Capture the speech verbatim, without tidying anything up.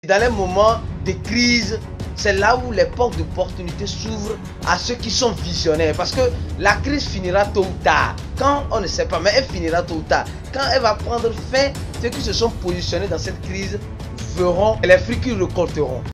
Dans les moments de crise, c'est là où les portes d'opportunité s'ouvrent à ceux qui sont visionnaires. Parce que la crise finira tôt ou tard. Quand on ne sait pas, mais elle finira tôt ou tard. Quand elle va prendre fin, ceux qui se sont positionnés dans cette crise verront les fruits qu'ils récolteront.